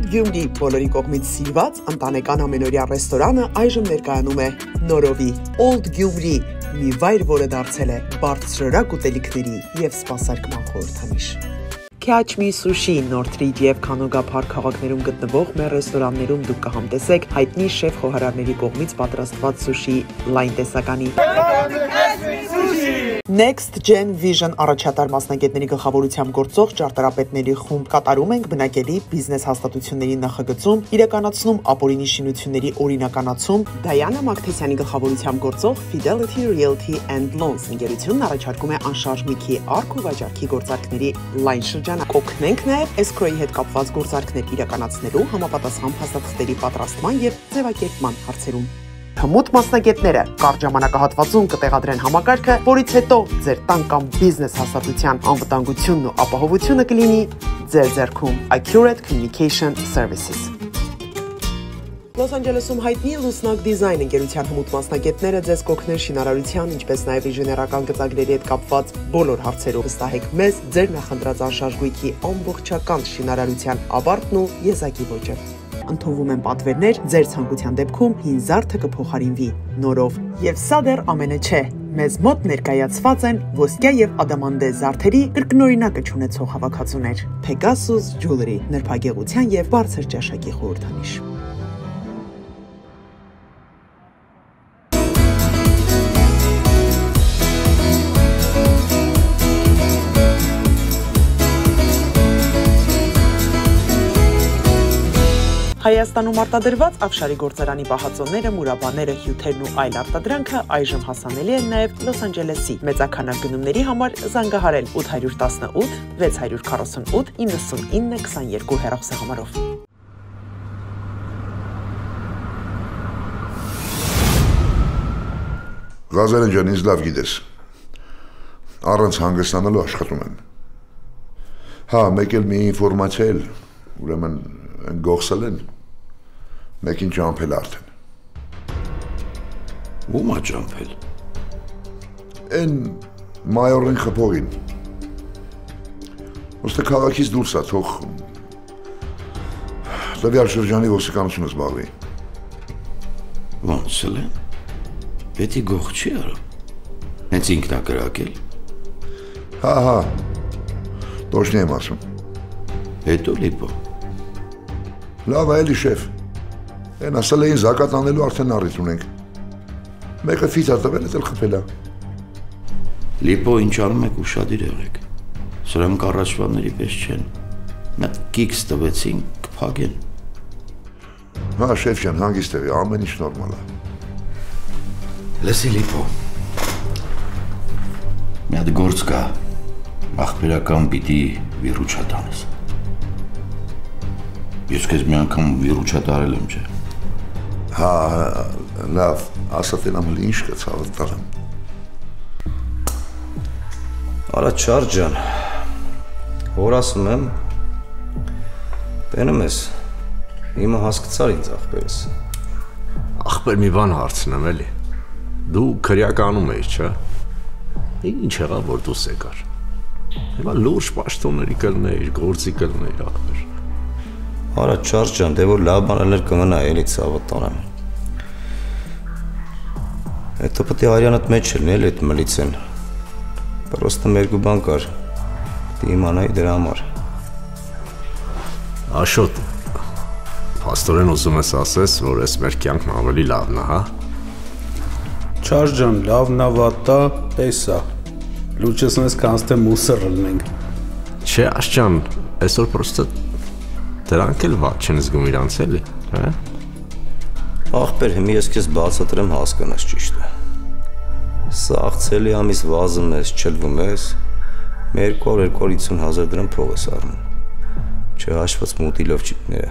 Գյումրի բոլորի կողմից սիրված ընտանեկան ամենօրյա ռեստորանը այժմ ներկայանում է Նորովի Old Գյումրի, մի վայր, որը դարձել է բարձրորակ ուտելիքների և սպասարկման խորհրդանիշ։ Catch Me Sushi, Northridge և Canoga Park քաղաքներում գտնվող մեր ռեստորաններում դուք կհամտեսեք հայտնի շեֆ խոհարարների կողմից պատրաստված սուշի լայն տեսականի։ Next Gen Vision առաջատար մասնագետների գլխավորությամբ գործող ճարտարապետների խումբ կատարում ենք բնակելի բիզնես հաստատությունների նախագծում, իրականացնում ապօրինի շինությունների օրինականացում, Դայանա Մակթեսյանի գլխավորությամբ գործող Fidelity Realty and Loans ընկերությունն առաջարկում է անշարժ միքի արք ու վաճառքի գործարքների լայն շրջանակ։ Կօգնենք նաև escrow-ի հետ կապված գործարքներ իրականացնելու, համապատասխան փաստաթղթերի պատրաստման և ձևակերպման հարցերում։ Հմուտ մասնագետները կարճ ժամանակահատվածում կտեղադրեն համակարգը, որից հետո ձեր տան կամ բիզնես հաստատության անվտանգությունն ու ապահովությունը կլինի ձեր ձեռքում։ Accurate Communication Services։ Լոս Անջելեսում հայտնի Լուսնակ Դիզայն ընկերության հմուտ մասնագետները ձեզ կօգնեն շինարարության, ինչպես նաև ինժեներական գծագրերի հետ կապված բոլոր հարցերով։ Վստահեք մեզ ձեր նախընտրած անշարժ գույքի ամբողջական շինարարության ավարտն ու եզակի ոճը։ Ընդունվում են պատվերներ, ձեր ցանկության դեպքում հին զարդը կփոխարինվի նորով։ Եվ սա դեռ ամենը չէ։ Մեզ մոտ ներկայացված են ոսկյա և ադամանդե զարդերի կրկնօրինակը չունեցող հավաքածուներ։ Pegasus Jewelry, նրբագեղության և բարձր ճաշակի խորհրդանիշ։ Հայաստանում արտադրված Ավշարի գործարանի բահածոները, մուրաբաները, հյութերն ու այլ արտադրանքը այժմ հասանելի են նաև Լոս Անջելեսի։ Մեծաքանակ գնումների համար զանգահարել 818 648 9922 հեռախոսահամարով։ Ղազարեն ջան, ինձ լավ գիտես։ Առանց հանգստանալու աշխատում եմ։ Հա, մեկ էլ մի ինֆորմացիա էլ, ուրեմն գողսել են։ Մեկին ճամփել արդեն։ Ո՞ւմ է ճամփել։ Էն մայորեն խփողին։ Ոստը քաղաքից դուրս է, թող տվյալ շրջանի ոստիկանությունը զբաղվի։ Ոնց էլ են։ Պետի գող չի արում։ Հենց ինքն է կրակել։ Հա, տոշնի եմ ասում։ Հետո լիպո։ Լավ է, էլի շեֆ։ Են ասել էին զակատ անելու արդեն առիթ ունենք։ Մեկը ֆիտ է տվել, էլ խփել է։ Լիպո ինչ անում եք ուշադիր եղեք։ Սրանք առաջվանների պես չեն։ Մեկ կիքս տվեցին, կփագեն։ Հա, շեֆ ջան, հանգիստ եղի, ամեն ինչ նորմալ է։ Լսի Լիպո։ Մի հատ գործ կա, ախպերական պիտի վիրուչատ անես։ Ես քեզ մի անգամ վիրուչատ արել եմ, չէ։ Հա, լավ, ասա տենամ հլի ինչ կծավը տարեմ։ Արա չար ջան, որ ասում եմ, տենում ես, իմը հասկցար ինձ ախպերս։ Ախպեր մի բան հարցնեմ էլի, դու քրյականում էիր, չէ, ինչ եղավ, որ դուս եկար, հիմա լուրջ պաշտոնների կլներ, գործի կլներ ախպեր։ Արա չար ջան, դե որ լավ բանել կմնա էլի ցավը տանեմ։ Հետո պետք է արյանդ մեջ լինի էլի այդ մլիցեն։ Պրոստը մերկու բան կար։ Դե իմանայի դրա համար։ Աշոտ, փաստորեն ուզում ես ասես, որ այս մեր կյանքն ավելի լավն է, հա։ Չար ջան, լավն է, վատա, տեսա։ Լուչս նես կանստե մուսը ռլնենք։ Չէ, աշճան, այսօր պրոստը դրանք էլ վատ չեն զգում իրանց էլի, հա։ Ախպեր, հիմա ես քեզ բացատրեմ հասկանաս ճիշտ է։ Սա աղցելի ամիս վազում ես, չլվում ես, 250 հազար դրամ փող ես առնում։ Չհաշված մուտիլով չիպները։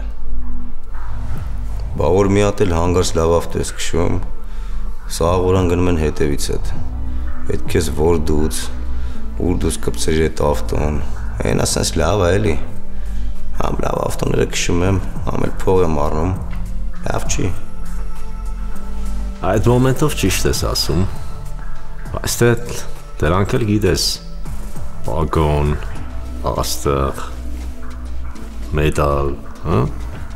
Բա որ մի հատ էլ հանգարց լավ ավտո ես քշում, սա աղորան գնում են հետևից հետ։ Այդ քեզ որ դուց, ուր դուս կպցրիր այդ ավտոն, այն ասենց լավ է էլի։ Համ լավ ավտոները քշում եմ, համ էլ փող եմ առնում, լավ չի։ Այդ մոմենտով ճիշտ ես ասում, բայց դրանք էլ գիտես, վագոն, աստղ, մեդալ, հա,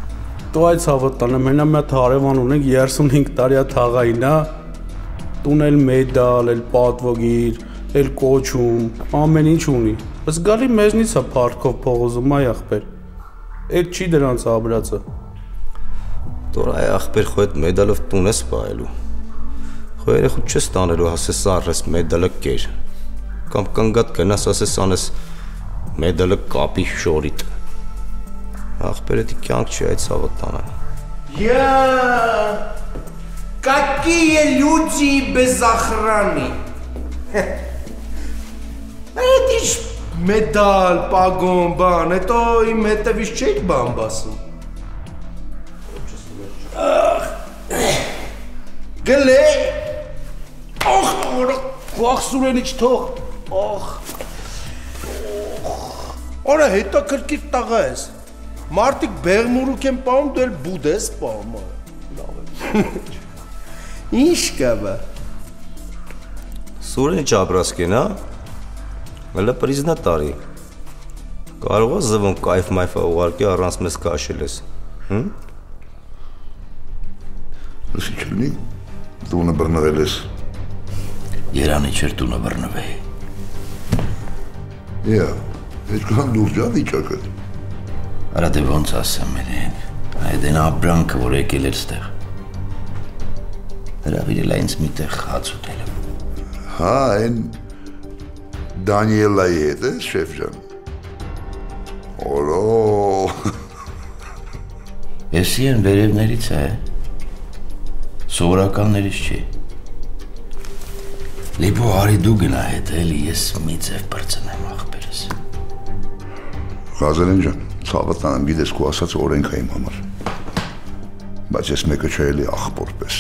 Դու այդ ցավը տանը մենա մի հարևան ունենք 35 տարյա թաղային, հա։ Տուն էլ մեդալ, էլ պատվոգիր, էլ կոչում, ամեն ինչ ունի։ Բայց գալի մեզնից է փառքով փողոզում այ ախպեր։ Այդ չի դրանց աբրածը։ Դոր այ ախպեր խո այդ մեդալով տուն ես պահելու։ Խո երեխու չես տանելու հասես առես մեդալը կեր։ Կամ կանգատ գնաս ասես անես մեդալը կապի շորիտ։ Ախպերը դի կյանք չի այդ ցավը տանը։ Какие люди без охраны? Это ж медаль, погон, бан, это им это вещей бамбасу. Գլե Ախ, վախսուրենիչ թող։ Ախ։ Արա հետաքրքիր տղա ես։ Մարդիկ բեղմուրուկ են պահում, դու էլ բուդ ես պահում։ Ինչ կա բա։ Սուրենիչ աբրասկեն, հա։ Հələ պրիզնա տարի։ Կարող ես զվում կայֆ մայֆա ուղարկի առանց մեզ կաշել ես։ Լսի չլինի, տունը բռնվել ես։ Երանի չեր տունը բռնվեի։ Այդքան լուրջ ա վիճակը։ Արա դե ոնց ասեմ մերին, այդ են աբրանքը, որ եկել էր ստեղ։ Հրավիրել է ինձ մի տեղ հաց ուտել։ Հա, այն Դանիելայի հետ ես, շեֆ ջան։ Օրո։ Եսի են վերևներից է, սովորականներից չի։ Լիպո արի դու գնա հետ, էլի ես մի ձև պրծնեմ ախպերս։ Ղազարեն ջան, ցավը տանեմ, գիտես քո ասած օրենքա իմ համար։ Բայց ես մեկը չէ էլի ախպոր պես։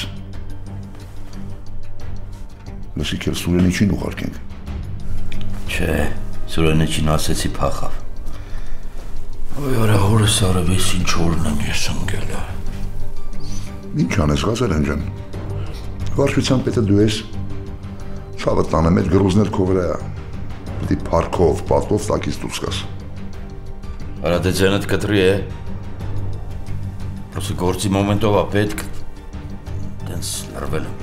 Լսիք էլ Սուրենիչին ուղարկենք։ Չէ, Սուրենիչին ասեցի փախավ։ Ոյ արա հորս արավես ինչ օրն եմ ես ընկել։ Ինչ անես Ղազարեն ջան։ Վարչության պետը դու ես։ Ցավը տանեմ, այդ գրուզներ քո վրա է։ Պետք է փառքով, պատվով տակից դուրս գաս։ Արա դե ձենդ կտրի է։ Պրոսի գործի մոմենտով է պետք դենց լրվել եմ։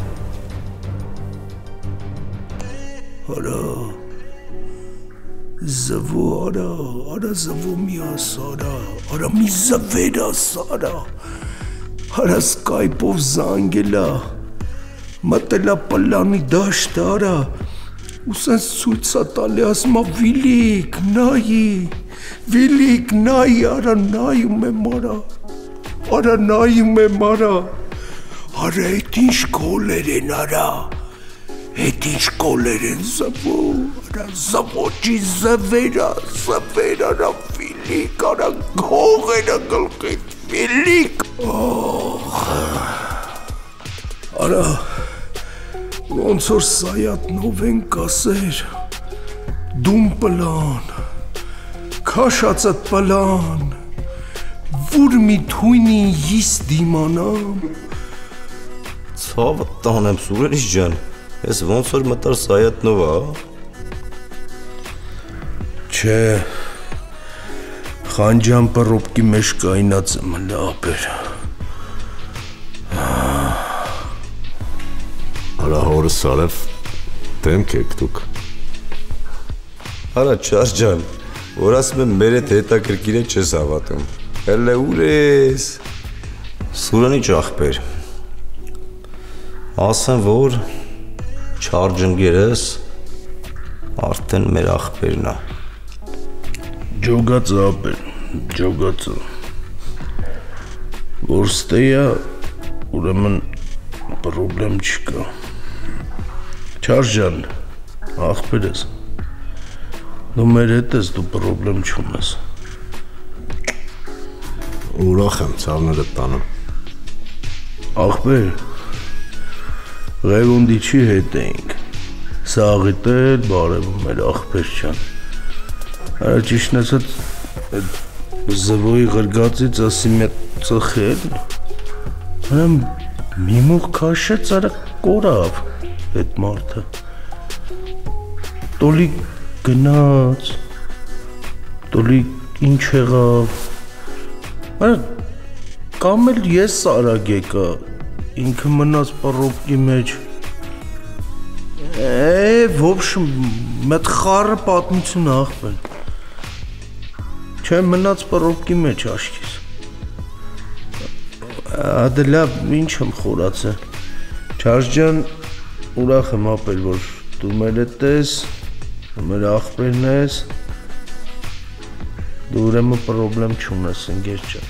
Արա զվո արա զվո մի ասարա, արա մի զվեր ասարա, արա սկայպով զանգելա, մտելա պլանի դաշտ արա, ու սենց ցույցա տալի ասմա Վիլիկ նայի, արա նայում եմ արա, արա նայում եմ արա, արա էտ ինչ կոլեր են արա, էտ ինչ կոլեր են զվո, արա զվոջի զվեր արա Վիլիկ, արա գողերը գլխիտ Վիլիկ, արա ոնց որ սայատնով են կասեր, դում պլան, քաշացդ պլան, որ մի թույնի իս դիմանամ։ Ցավը տանեմ Սուրենիչ ջան, ես ոնց որ մտար սայատնով, հա։ Չէ, խանջան պռոպկի մեջ կայնած եմ լապեր։ Արա հորս արև դեմք եք դուք։ Արա չար ջան, որ ասում եմ մեր հետ հետաքրքիր է չես հավատում։ Հələ ուր ես։ Սուրենիչ ախպեր։ Ասեմ որ չար ջնգերս արդեն մեր ախպերն է։ Ջոգած ապեր, ջոգածը։ Որ ստեյա, ուրեմն պրոբլեմ չկա։ Չար ջան, ախպեր ես, դու մեր հետ ես, դու պրոբլեմ չունես։ Ուրախ եմ ցավները տանեմ։ Ախպեր, ղևոնդիչի հետ էինք, սաղիտ էլ բարևում էր ախպեր չան։ Արա ճիշտն ասած, զվոյի ղրգածից ասի մետ ծխել, հրամ մի մուղ կաշեց արա կորավ էդ մարդը, տոլի գնաց, տոլի ինչ եղավ, արա Կամ էլ ես Սարագ եկա, ինքը մնաց պռոպկի մեջ։ В общем, մեծ խառը պատմություն ախպեր։ Չէ, մնաց պռոպկի մեջ աշկիս։ Ադե լավ, ինչ եմ խորացել։ Չարժ ջան, ուրախ եմ ապել, որ դու մեր հետ ես, մեր ախպերն ես։ Դու ուրեմն պրոբլեմ չունես, ընկեր ջան։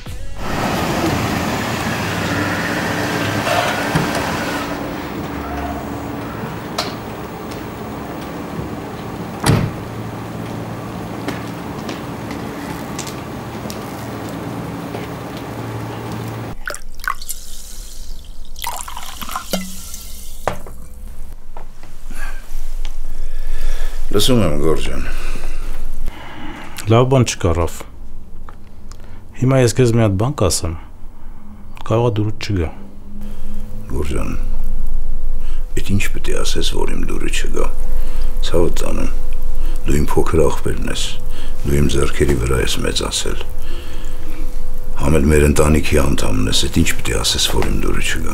Լսում եմ Գորջան։ Լավ բան չկա Ռաֆ։ Հիմա ես քեզ մի հատ բան կասեմ։ Կարող է դուրս չգա։ Գորջան, այդ ինչ պետք է ասես, որ իմ դուրը չգա։ Ցավը տանեմ։ Դու իմ փոքր աղբերն ես։ Դու իմ ձեռքերի վրա ես մեծացել։ Համել մեր ընտանիքի անդամն ես, այդ ինչ պետք է ասես, որ իմ դուրը չգա։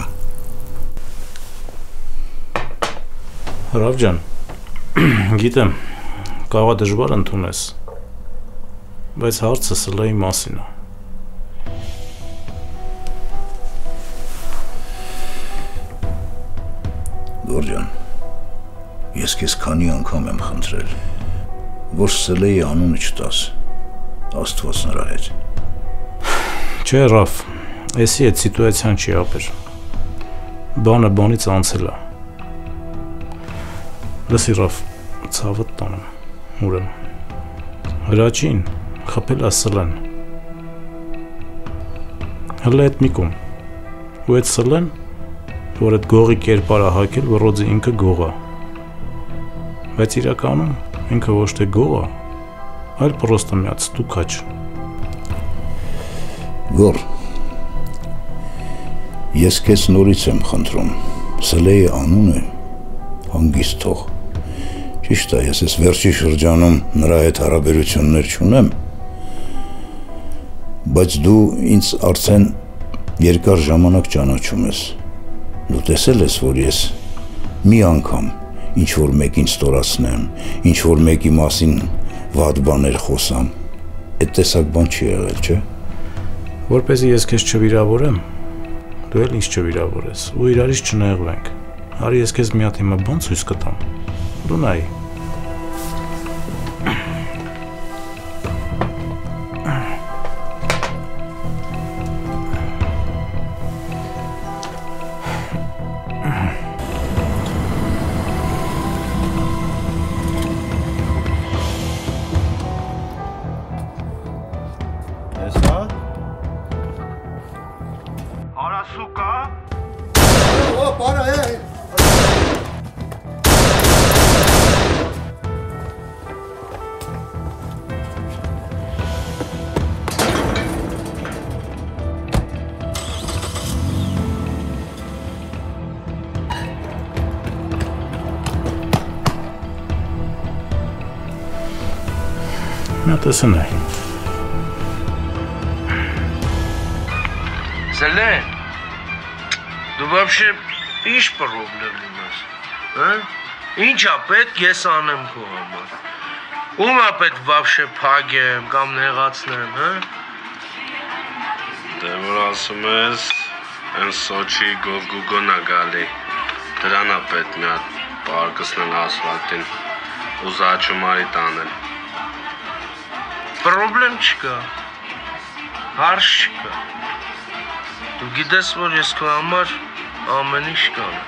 Ռաֆ ջան, գիտեմ, կարող է դժվար ընդունես, բայց հարցը Սլեի մասին է։ Գորջան, ես քեզ քանի անգամ եմ խնդրել, որ Սլեի անունը չտաս, Աստված նրա հետ։ Չէ, Ռաֆ, էսի այդ սիտուացիան չի ապեր։ Բանը բանից անցել է։ Լսի Ռաֆ, ցավը տանեմ, ուրեմն։ Հրաչին խփել է Սլեն։ Հələ այդ մի կողմ։ Ու այդ Սլեն, որ այդ գողի կերպար է հակել, որոձի ինքը գող է։ Բայց իրականում ինքը ոչ թե գող է, այլ պրոստը մի հատ ստուքաչ։ Գոր, ես քեզ նորից եմ խնդրում, Սլեի անունը հանգիստ թող։ Ճիշտ է, ես ես վերջի շրջանում նրա հետ հարաբերություններ չունեմ, բայց դու ինձ արդեն երկար ժամանակ ճանաչում ես։ Դու տեսել ես, որ ես մի անգամ ինչ-որ մեկին ստորացնեմ, ինչ-որ մեկի մասին վատ բաներ խոսամ, այդ տեսակ բան չի եղել, չէ՞։ Որպեսզի ես քեզ չվիրավորեմ, դու էլ ինձ չվիրավորես, ու իրարից չնեղվենք։ Արի ես քեզ մի հատ հիմա բան ցույց կտամ։ Դու նայի։ Տեսնայ։ Սելեն, դու вообще ինչ պրոբլեմ ունես, հա? Ինչա պետք ես անեմ քո համար։ Ում է պետք вообще փագեմ կամ նեղացնեմ, հա? Դե որ ասում ես, այն Սոչի գոգուգոն է գալի։ Դրան է պետք մի հատ պարկսնել ասֆալտին ու զաչումարի տանել։ Պրոբլեմ չկա, հարց չկա, դու գիտես, որ ես քո համար ամեն ինչ կանեմ։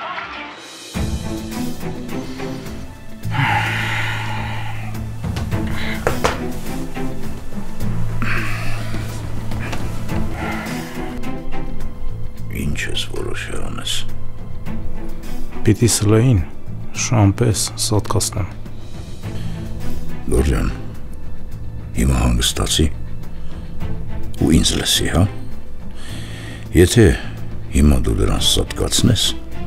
Ինչ ես որոշել անես։ Պիտի Սլեին շամպես սատկացնեմ։ Գորջան, հիմա հանգստացի ու ինձ լսի, հա։ Եթե հիմա դու դրան սատկացնես,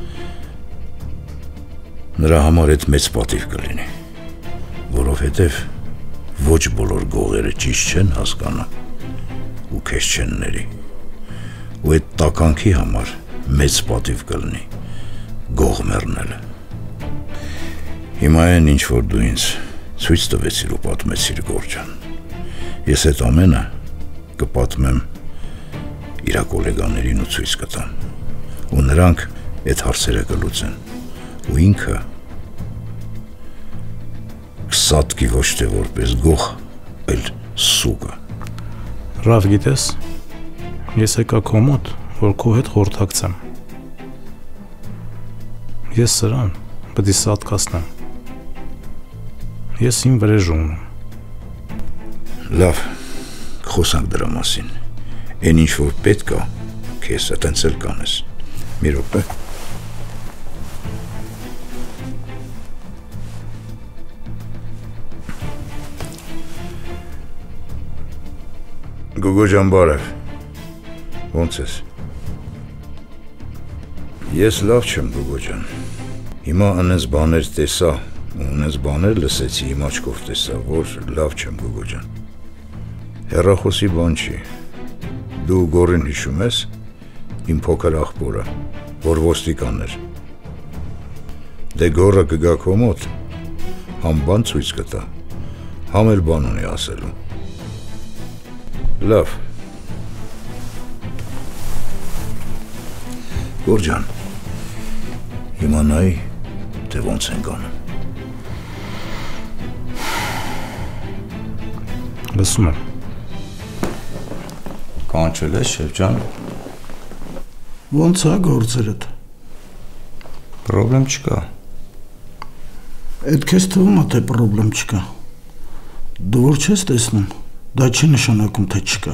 նրա համար այդ մեծ պատիվ կլինի, որովհետև ոչ բոլոր գողերը ճիշտ չեն հասկանում ու քեզ չեն ների։ ու այդ տականքի համար մեծ պատիվ կլինի գող մեռնելը։ Հիմա այն ինչ որ դու ինձ ցույց տվեցիր ու պատմեցիր Գորջան, ես այդ ամենը կպատմեմ իր գոլեգաներին ու ցույց կտամ, ու նրանք այդ հարցերը կլուծեն, ու ինքը կսատկի ոչ թե որպես գող, այլ սուգը։ Ռավ, գիտես, ես եկա քո մոտ, որ քո հետ խորհրդակցեմ։ Ես սրան պետք է սատկացնեմ։ Ես իմ վրեժը ունեմ։ Լավ, խոսանք դրա մասին։ Այն ինչ որ պետք է, քեզ այտենց էլ կանես։ Մի րոպե։ Գոգո ջան, բարև։ Ոնց ես։ Ես լավ չեմ, Գոգո ջան։ Հիմա անես բաներ տեսա, ու անես բաներ լսեցի, իմ աչքով տեսա, որ լավ չեմ, Գոգո ջան։ Հեռախոսի բան չի։ Դու Գորին հիշում ես, իմ փոքր աղբորը, որ ոստիկան էր։ Դե Գորը կգա քո մոտ, համ բան ցույց կտա, համ էլ բան ունի ասելու։ Լավ։ Գոր ջան, հիմա նայ, թե ոնց ենք անում։ Լսում եմ։ Կանչել ես, շեֆ ջան։ Ոնց է գործերդ։ Պրոբլեմ չկա։ Այդ քեզ թվում է, թե պրոբլեմ չկա։ Դու որ չես տեսնում, դա չի նշանակում, թե չկա։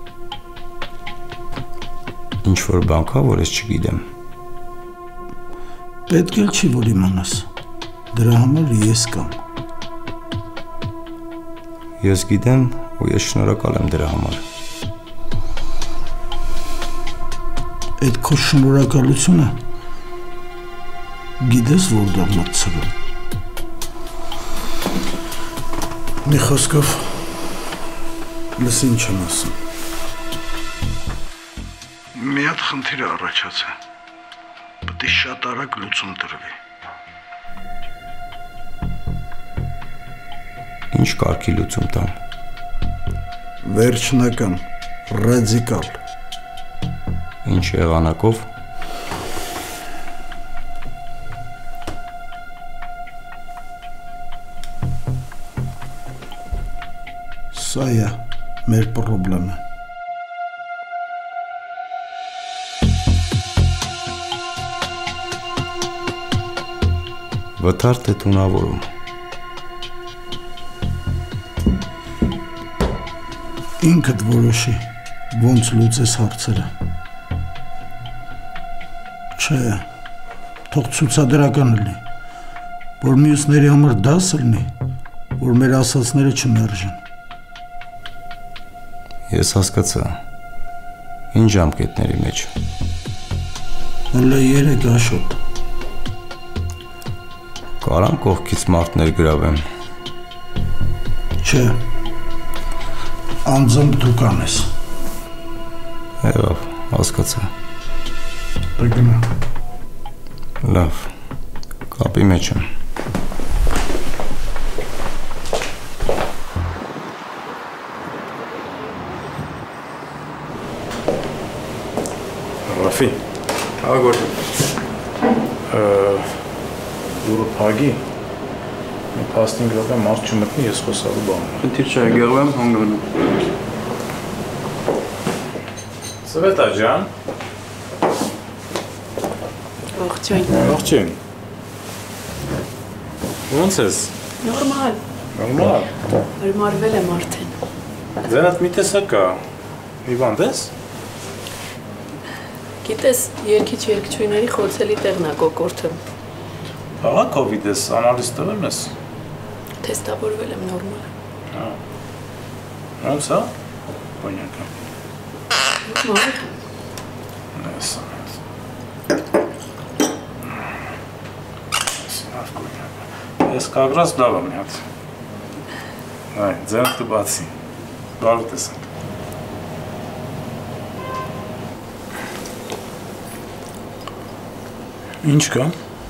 Ինչ որ բան կա, որ ես չգիտեմ։ Պետք էլ չի, որ իմանաս։ Դրա համար ես կամ։ Ես գիտեմ ու ես շնորհակալ եմ դրա համար։ Այդ քո շնորհակալությունը գիտես որ դա մտցրում։ Մի խոսքով լսի ինչ եմ ասում։ Մի հատ խնդիր է առաջացել։ Պետք է շատ արագ լուծում տրվի։ Ինչ կարգի լուծում տան։ Վերջնական, ռադիկալ։ Ինչ եղանակով։ Սա է մեր պրոբլեմը։ Վթարդ է տունավորում։ Ինքդ որոշի, ոնց լուծես հարցերը։ Չէ, թող ցուցադրական լինի, որ մյուսների համար դաս լինի, որ մեր ասածները չմերժեն։ Ես հասկացա։ Ինչ ժամկետների մեջ։ Հələ 3 աշոտ։ Կարամ կողքից մարդներ գրավեմ։ Չէ։ Անձամբ դու կանես։ Եվ հասկացա։ Դե գնա։ Լավ։ Կապի մեջ եմ։ Ռաֆի։ Ագոր։ Դուրը փագի։ Մի 15 րոպե մարդ չմտնի, ես խոսալու բան ունեմ։ Խնդիր չէ, գեղվեմ, հանգրնում։ Սվետա ջան։ Ողջույն։ Ողջույն։ Ոնց ես։ Նորմալ։ Նորմալ։ Հարմարվել եմ արդեն։ Ձենդ մի տեսակ կա։ Հիվանդ ես։ Գիտես, երկիչ-երկչույների խոցելի տեղն է կոկորթը։ Ահա COVID ես, անալիզ տվել ես։ Թեստավորվել եմ նորմալ։ Ոնց է։ Понятно։ Նորմալ։ Ես կագրած լավ եմ հատ։ Այ, ձենդ դու բացի։ Բարու տեսանք։ Ինչ կա։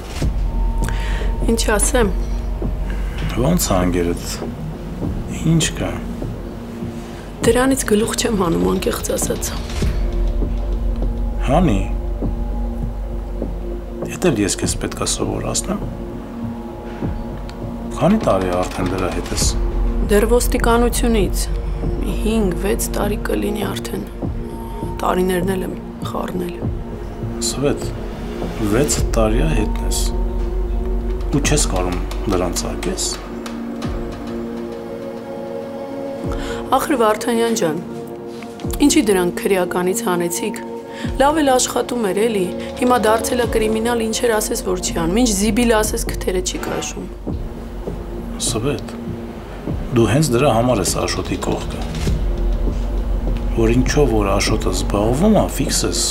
Ինչ ասեմ։ Ոնց անգերդ։ Ինչ կա։ Դրանից գլուխ չեմ հանում, անկեղծ ասած։ Հանի։ Եթե ես քեզ պետք է սովորացնեմ։ Քանի տարի արդեն դրա հետ ես։ Դեռ ոստիկանությունից 5-6 տարի կլինի արդեն։ Տարիներն էլ եմ խառնել։ Սվետ, 6 տարի հետն ես։ Դու չես կարող դրան ծաղկես։ Ախր Վարդանյան ջան, ինչի դրանք քրեականից հանեցիք։ Լավ էլ աշխատում էր էլի, հիմա դարձել է կրիմինալ, ինչեր ասես որ չի անում, ինչ զիբիլ ասես քթերը չի քաշում։ Սվետ, դու հենց դրա համար ես Աշոտի կողքը։ Որ ինչով որ Աշոտը զբաղվում է, ֆիքս ես։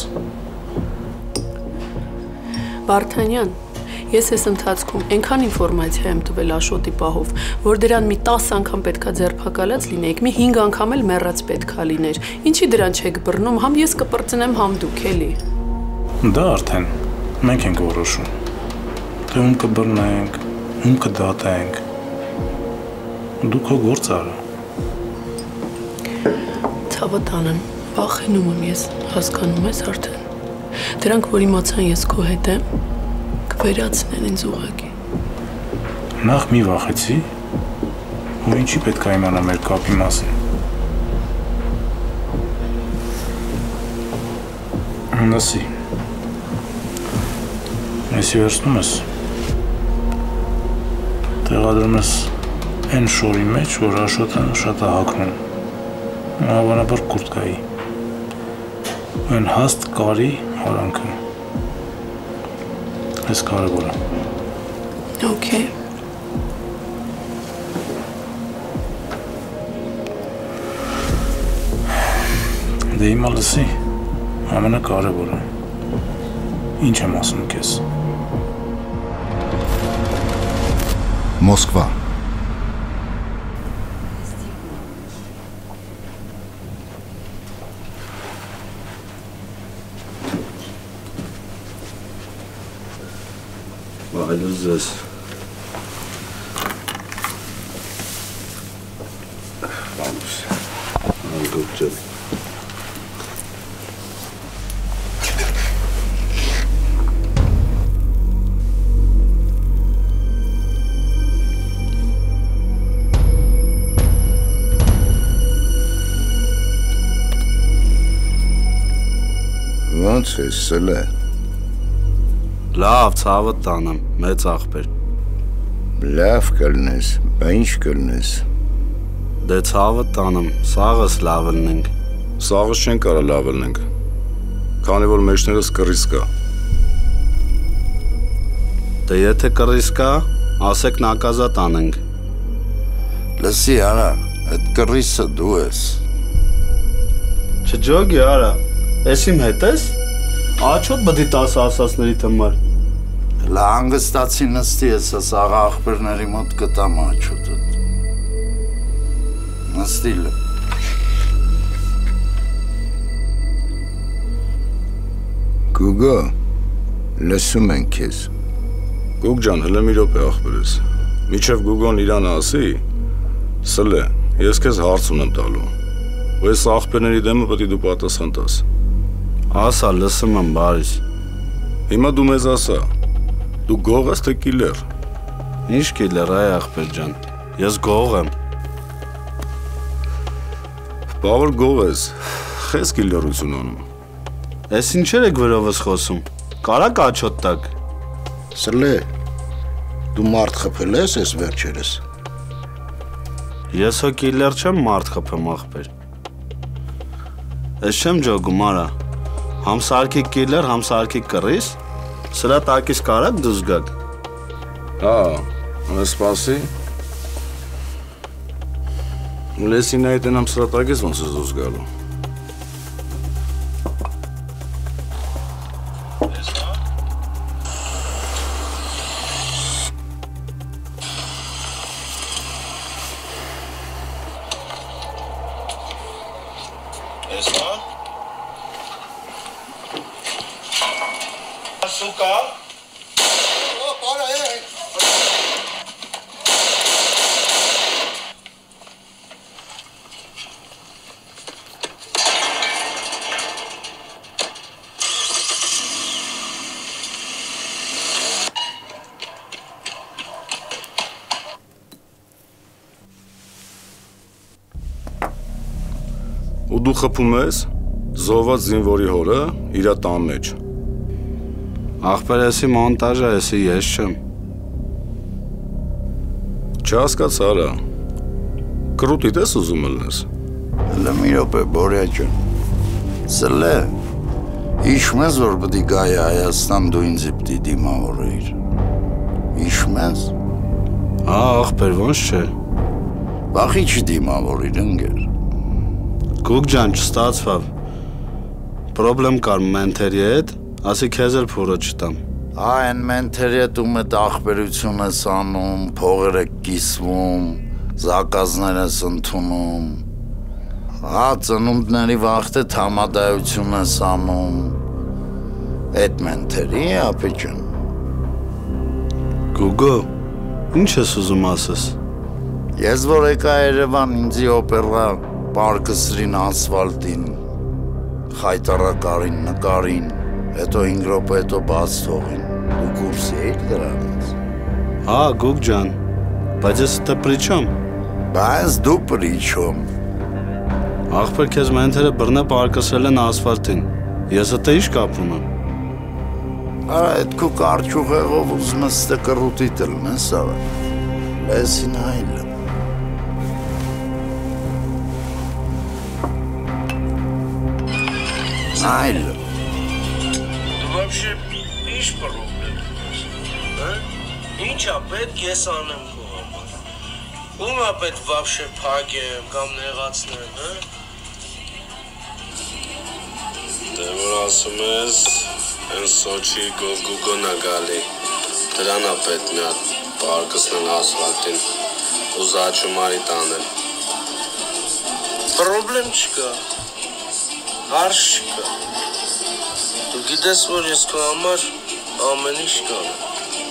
Վարդանյան, ես այս ընթացքում այնքան ինֆորմացիա եմ տվել Աշոտի պահով, որ դրան մի 10 անգամ պետքա ձերբակալած լինեիք, մի 5 անգամ էլ մեռած պետքա լիներ։ Ինչի դրան չեք բռնում, համ ես կպրծնեմ, համ դուք էլի։ Դա արդեն մենք ենք որոշում։ Թե ում կբռնենք, ում կդատենք։ Դու քո գործ արա։ Ցավը տանեմ, վախենում եմ ես, հասկանում ես արդեն։ Դրանք, որ իմացան ես քո հետ եմ, կվերացնեն ինձ ուղղակի։ Նախ մի վախեցի, ու ինչի պետք է իմանա մեր կապի մասին։ Լսի։ Այսի վերցնում ես, տեղադրում ես այն շորի մեջ, որ Աշոտը շատ է հագնում, հավանաբար կուրտկայի, այն հաստ կարի հարանքը, ես կարևոր է։ Okay. Դե հիմա լսի, ամենակարևորը, ինչ եմ ասում քեզ։ Մոսկվա։ Այլուց ես։ Vamos. Անգոտ ջան։ Ոնց ես սլե։ Լավ, ցավը տանեմ, մեծ աղբեր։ Լավ կլնես, բա ինչ կլնես։ Դե ցավը տանեմ, սաղս լավ լնենք։ Սաղս չեն կարա լավ լնենք, քանի որ մեջներս կռիս կա։ Դե եթե կռիս կա, ասեք նակազատ անենք։ Լսի արա, այդ կռիսը դու ես։ Չջոգի արա, ես իմ հետ ես։ Աչոտ բդի 10 ասածների համար։ Լա հանգստացի նստի ես սաղ աղբերների մոտ կտամ աչոտըտ։ Նստիլ։ Գուգո, լսում են քեզ։ Գուգ ջան, հլը մի րոպե աղբերես։ Միջև Գուգոն իրան ասի, սլե, ես քեզ հարց ունեմ տալու։ Ու այս աղբերների դեմը պետք է դու պատասխան տաս։ Ասա, լսում եմ, բարիս։ Հիմա դու մեզ ասա, դու գող ես թե կիլեր։ Ինչ կիլեր, այ աղբեր ջան, ես գող եմ։ Բավոր գող ես, խես կիլերություն անում։ Ես ինչեր եք վրովս խոսում, կարակ աչոտ տակ։ Սլե, դու մարդ խփել ես ես վերջերս։ Ես հո կիլեր չեմ մարդ խփեմ աղբեր։ Ես չեմ ջոգում արա, համ սարքի կիլեր, համ սարքի կռիս, սրա տակից կարակ դուզ գակ։ Սպասի։ Լեսինայի տնամ սրա տակից ոնց ես դուզ գալու։ Սուկա, Ու դու խփում ես զոհված զինվորի հորը իր տան մեջ։ Ախպեր էսի մոնտաժը էսի ես չեմ։ Չհասկացա արա։ Կրուտիդ ես ուզում ելնես։ Հələ մի րոպե Բորյա ջան։ Սլե։ Հիշում ես որ պետք է գայի Հայաստան դու ինձ պիտի դիմավորեիր։ Հիշում ես։ Հա ախպեր ոնց չէ։ Բախի չդիմավորիր ընկեր։ Գուգ ջան չստացվավ։ Պրոբլեմ կար մենթերի հետ, ասի քեզ էլ փորը չտամ։ Այն մենթերի հետ ու մետ ախպերություն ես անում, փողերը կիսվում, զակազներ ես ընդունում։ Հա ծնունդների վաղտե համադայություն ես անում։ Այդ մենթերի ապի ջան։ Գուգո, ինչ ես ուզում ասես։ Ես որ եկա Երևան ինձի օպերա պարկսրին ասվալտին, խայտարակարին, նկարին, հետո 5 րոպե հետո բաց թողին, դու կուրսի էիր դրանից։ Հա Գուգ ջան, բայց ես դե պրի չեմ։ Բայց դու պրի չեմ։ Ախպեր քեզ մենթերը բռնե պարկսրել են ասվալտին, ես հետո ինչ կապ ունեմ։ Արա այդ քո կարճուղեղով ուզում ես ստե կռուտի տնես ավա։ Լեսին այլը։ Այլը։ Դու вообще ինչ պրոբլեմ ունես, հա? Ինչա պետք ես անեմ քո համար։ Ումա պետք вообще փակեմ կամ նեղացնեմ, հա? Դե որ ասում ես, այն Սոչի Գոգուգոն ա գալի, դրան ա պետք մի հատ պարկսնել ասվալտին ու զաչումարի տանել։ Պրոբլեմ չկա, հարց չկա, դու գիտես որ ես քո համար ամեն ինչ կանեմ։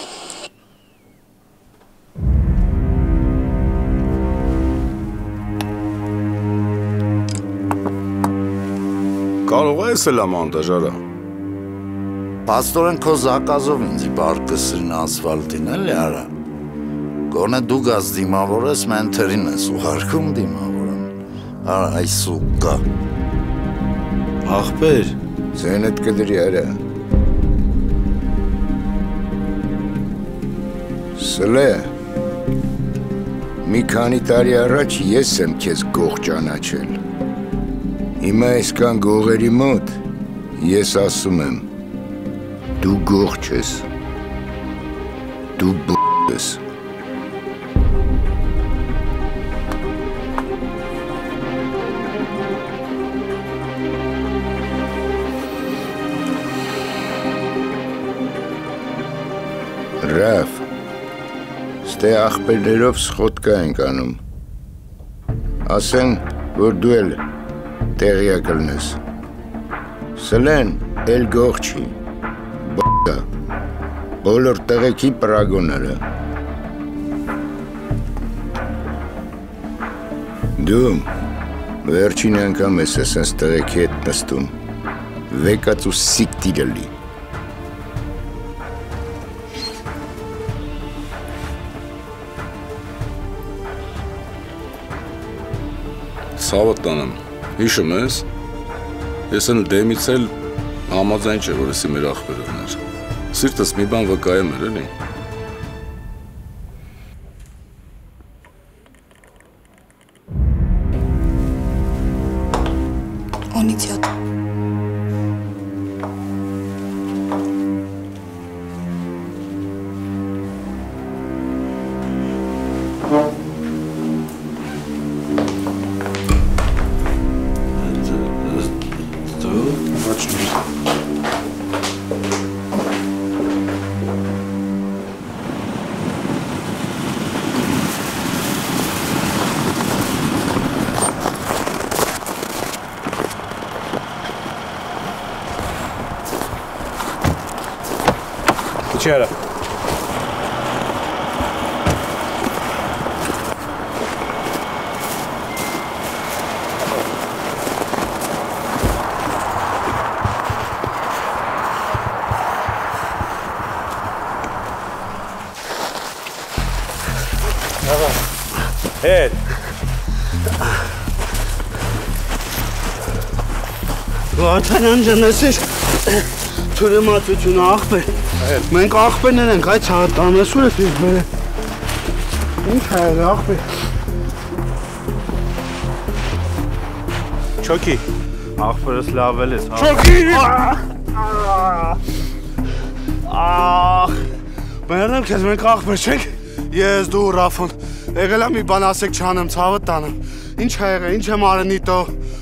Կարող ես էլ մոնտաժ արա։ Պաստորեն քո զակազով ինձի պարկսրին ասվալտին էլի արա։ Գոնե դու գազ դիմավորես մենթերին ես ուղարկում դիմավորան։ Արա այ սուկա։ Ախպեր, Ձենդ կդրի արա։ Սլե, մի քանի տարի առաջ ես եմ քեզ գող ճանաչել։ Հիմա այսքան գողերի մոտ ես ասում եմ, դու գող չես, դու ես։ Ռաֆ, ստե ախպերներով սխոտկա ենք անում, ասեն, որ դու էլ տեղյակ ելնես, սլեն էլ գող չի, բ***ա, բոլոր տեղեքի պրագոները, դու վերջին անգամ ես ասենց տեղեքի հետ նստում, վեկած ու սիկտիրը լի, Ցավը տանեմ, հիշում ես, ես են դեմից էլ համաձայն չէ, որ եսի մեր ախպերն էր, սիրտս մի բան վկայեմ էր, էլի։ Անիցյատ։ Չէ արա։ Հետ։ Վարդանյան ջնեսիր թուրմատությունը աղբեր։ Մենք աղբերներ ենք, այդ տանեսուր ես ես բերը։ Ինչ հայր աղբեր։ Չոքի, աղբերս լավել ես։ Չոքի! Մերնեմ քեզ մենք աղբեր չենք, ես դու Ռաֆոն, եղել եմ մի բան ասեք չանեմ, ցավը տանեմ, ինչ է եղել, ինչ եմ արել նիտո։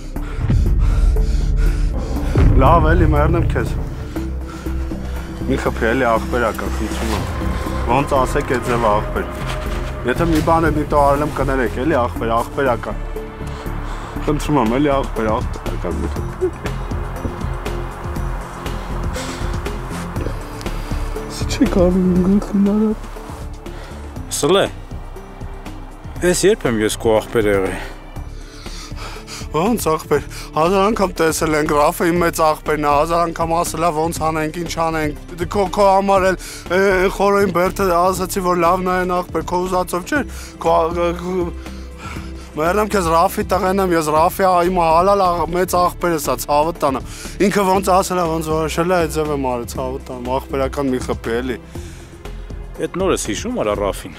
Լավ էլի մերնեմ քեզ, մի խփի էլի աղբեր ակա, խիցում եմ, ոնց ասեք այդ ձև աղբեր, եթե մի բան է նիտո արել եմ կներեք, էլի աղբեր ակա, խնդրում եմ էլի աղբեր ակա նիտո։ Չի կարում գլխին արավ։ Սլե, ես երբ եմ ես քո աղբեր եղել։ Ոնց աղբեր, 1000 անգամ տեսել ենք, Ռաֆը իմ մեծ աղբերն է, 1000 անգամ ասել է ոնց անենք, ինչ անենք, քո համար էլ խորոյին բերդը ասացի, որ լավն է այն աղբեր, քո ուզածով չէր, մերնեմ քեզ Ռաֆի տղեն եմ, ես Ռաֆի իմ հալալ մեծ աղբեր է սա, ցավը տանը, ինքը ոնց ասել է, ոնց որոշել է, այդ ձև եմ արել, ցավը տանը, աղբերական մի խփի էլի։ Այդ նոր ես հիշում արա Ռաֆին։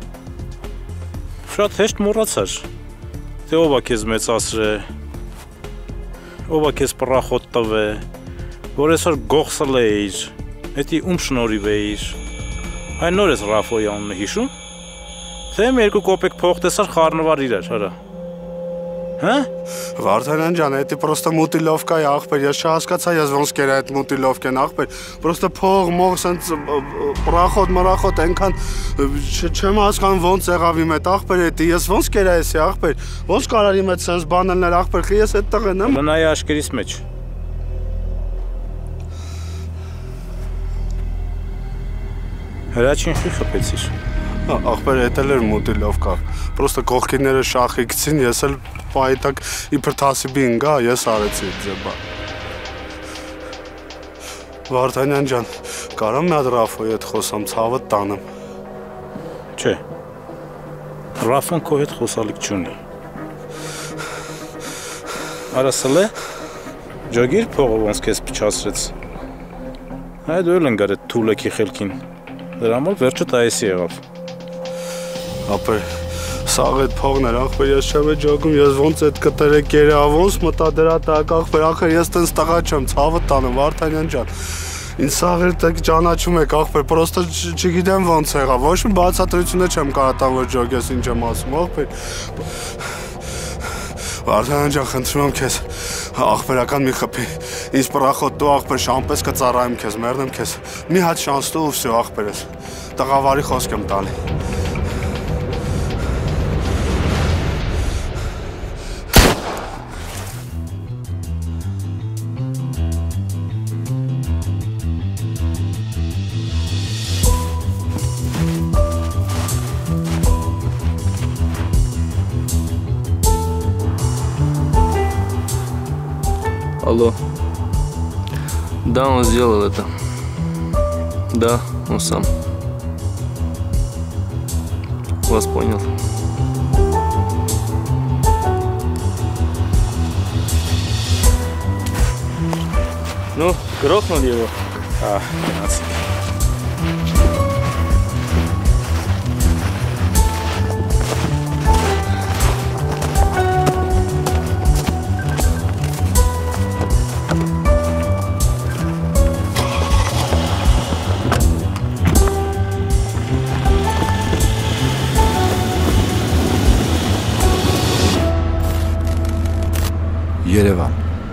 Շատ հեշտ մոռացար, թե ով է քեզ մեծացրել, ով է քեզ պռախոտ տվել, որ այսօր գողսել էիր, էդի ում շնորհիվ էիր, այն նոր ես Ռաֆոյի անունը հիշում։ Թե մի 2 կոպեկ փող տեսար խառնվար իրար, հələ։ Հա? Վարդանյան ջան, էդի պրոստը մուտիլովկա է աղբեր, ես չհասկացա ես ոնց կերա այդ մուտիլովկեն աղբեր, պրոստը փող, մող, սենց պռախոտ, այնքան չեմ հասկանում ոնց եղավ իմ այդ աղբեր էդի, ես ոնց կերա էսի աղբեր, ոնց կարար իմ այդ սենց բանելներ աղբեր, խի ես այդ տղեն եմ։ Մնայի աշկերիս մեջ։ Հրաչին խի խփեցիր։ Աղբեր էտել էր մուտիլովկա, պրոստը կողքիները շախիկցին, ես էլ պայտակ իբր թասիբի ընգա, ես արեցի այդ ձեբա։ Վարդանյան ջան, կարամ մի հատ Ռաֆոյի հետ խոսամ, ցավը տանեմ։ Չէ, Ռաֆոն քո հետ խոսալիք չունի։ Արասել է, ջոգիր փողը ոնց քեզ փչացրեց։ Այդ դու էլ ընկար այդ թուլեքի խելքին, դրա համար վերջը տայեսի եղավ։ Ապեր, սաղ այդ փողն էր, աղբեր, ես չեմ է ջոգում, ես ոնց այդ կտերը կերա, ոնց մտա դրա տակ, աղբեր, ախր ես տենց տղա չեմ, ցավը տանեմ, Վարդանյան ջան, ինձ սաղ էր տակ ճանաչում եք, աղբեր, պրոստը չգիտեմ ոնց եղա, ոչ մի բացատրությունը չեմ կարատան, որ ջոգես ինչ եմ ասում, աղբեր, Վարդանյան ջան, խնդրում եմ քեզ, աղբերական մի խփի, ինձ պռախոտ դու աղբեր, շամպես կծառայեմ քեզ, մերնեմ քեզ, մի հատ շանս տու ու վсё աղբեր ես, տղավարի խոսք եմ տալի։ Алло. Да, он сделал это. Да, он сам. Вас понял. Ну, грохнул его. А, 12. Երևան։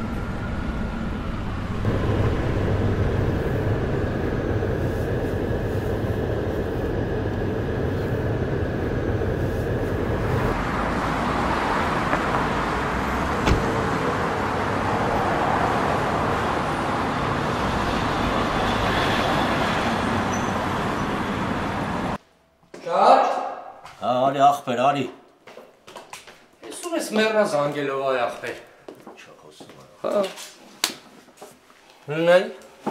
Արի աղբեր, արի։ Ես ում ես մեռնա զանգելով այ աղբեր։ Հա։ Նայ։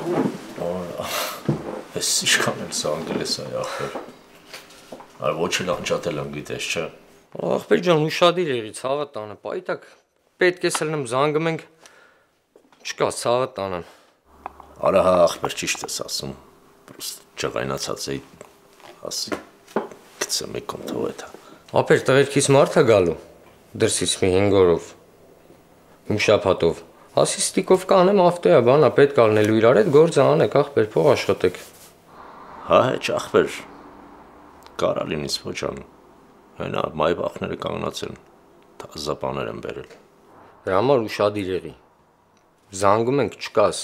Ես իշքան եմ զանգել ես այ աղբեր։ Այ ոչ էլ անջատել եմ գիտես, չէ։ Ախպեր ջան, ուշադիր եղի, ցավը տանը, պայտակ, պետք է սլնեմ զանգում ենք, չկա, ցավը տանան։ Արա հա, ախպեր ճիշտ ես ասում, պրոստ ճղայնացած էի, ասի, գցեմ եկոն թող էթա։ Ապեր տղերքից մարդ է գալու, դրսից մի 5 օրով, մի շաբաթով, ասի ստիկով կանեմ ավտոյա բանա, պետք ալնելու իրար հետ գործը անեք, ախպեր, փող աշխատեք։ Հա հեչ ախպեր, կարա լինից ոչ անում, հենա մայ բախները կանգնած են, թազապաներ են բերել։ Դե համար ուշադիր եղի, զանգում ենք չկաս։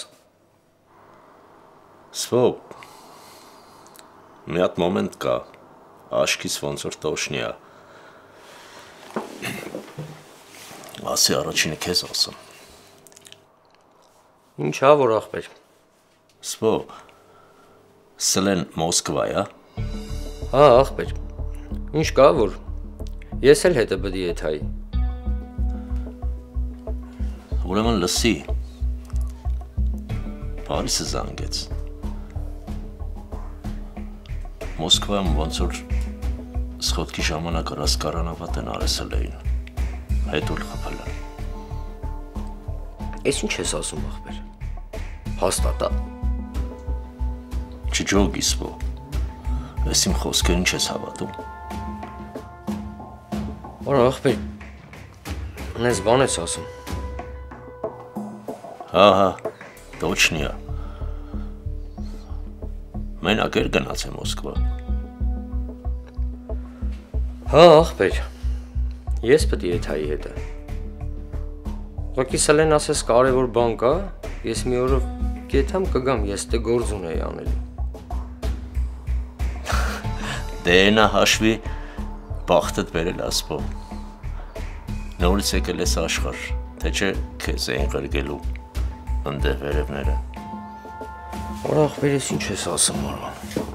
Սվո, մի հատ մոմենտ կա, աշկից ոնց որ տոշնի է, ասի առաջինը քեզ ասում։ Ինչ հա որ ախպեր։ Սվո, սլեն Մոսկվա է։ Հա ախպեր, ինչ կա որ, ես էլ հետը բդի եթայի։ Ուրեմն լսի, Փարիսը զանգեց։ Մոսկվայում ոնց որ սխոտքի ժամանակ ռասկարանավատ են արեսել էին, հետ ուլ խփել են։ Ես ինչ ես ասում ախպեր, հաստատա։ Չջոգ իսվո, ես իմ խոսքերին չես հավատում։ Արա ախպեր, նես բան ես ասում։ Հա, տոչնի է։ Մենակ էր գնաց է Մոսկվա։ Հա ախպեր, ես պտի եթայի հետը։ Ղոքի սլեն ասես կարևոր բան կա, ես մի օրով կեթամ կգամ, ես տե գործ ունեի անելու։ Դե նա հաշվի բախտդ բերել ասպո։ Նորից եկել ես աշխարհ, թե չէ քեզ էին ղրգելու ընդե վերևները։ Արա ախպեր, ես ինչ ես ասում արա։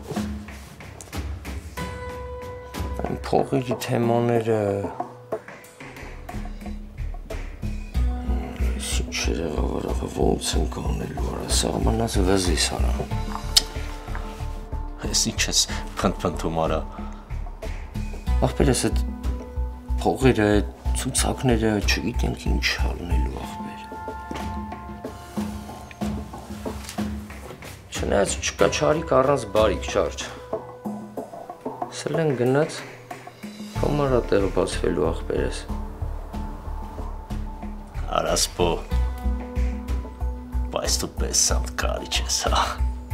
Այն փողերի թեմաները… Ես ինչ երեղավ արաղը ոնց են կանելու արա, սաղմանած վզիս արա։ Ես ինչ ես փնթփնթում արա։ Ախպեր, ես այդ փողերը, ցուցակները չգիտենք ինչ ալնելու ախպեր։ Չնայած չկա չարիք առանց բարիք չարջ։ Սլեն գնաց, կոմարա տեղը բացվելու ախպեր ես։ Արասպո, բայց դու պես սանտ կարիչ ես, հա։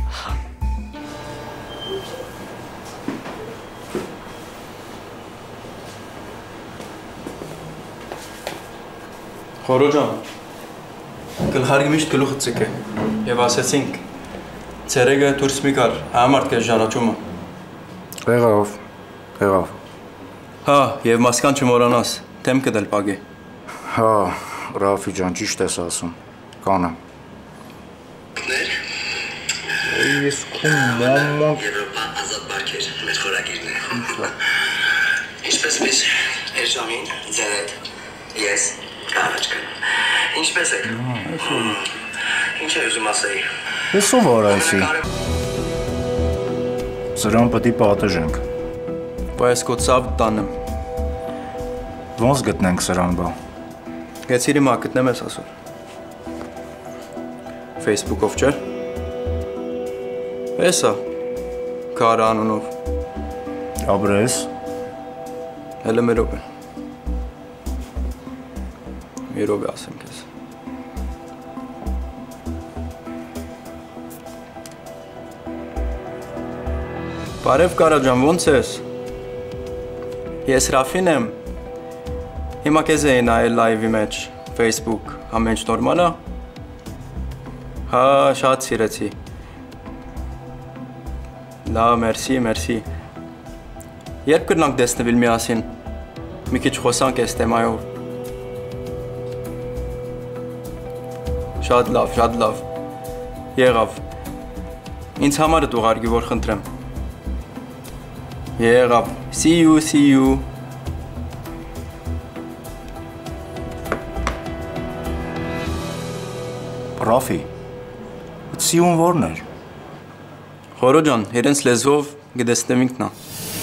Խորո ջան, գլխարկի միշտ գլուխը ծիկ է, և ասեցինք, ցերեգը դուրս մի կար, համարդ կեզ ժանաչումը։ Եղավ։ Հա, և մասկան չմորանաս, թեմքը դել պագի։ Հա, Ռաֆի ջան, ճիշտ ես ասում, կանեմ։ Ես քում մաման Եվրոպա ազատ բարքեր, մեր խորագիրն է։ Ինչպես ես, Էրժամին, ձեդ, ես, կարաչ կնում։ Ինչպես եք։ Ինչ է ուզում ասեի։ Ես ով արայսի։ Սրան պտի պատժենք։ Բայց կո ծավ տանեմ։ Ոնց գտնենք սրան բա։ Գեցիրի մա գտնեմ ես ասոր։ Facebook-ով չէ։ Էսա, կարա անունով։ Աբրես։ Հելը մերով է։ Մերով է ասեմ կեզ։ Բարև կարա ջան, ոնց ես։ Ես Ռաֆին եմ։ Հիմա կեզ էի նայել լայվի մեջ, Facebook, ամեն ինչ նորմալ է։ Հա, շատ սիրեցի։ Լավ, մերսի։ Երբ կրնանք դեսնվել միասին, մի քիչ խոսանք այս թեմայով։ Շատ լավ։ Եղավ։ Ինձ համար դու ուղարկի, որ խնդրեմ։ Եղավ, see you։ Ռաֆի, սիուն որն էր։ Խորո ջան, իրենց լեզվով գտեսնեմ ինքնա։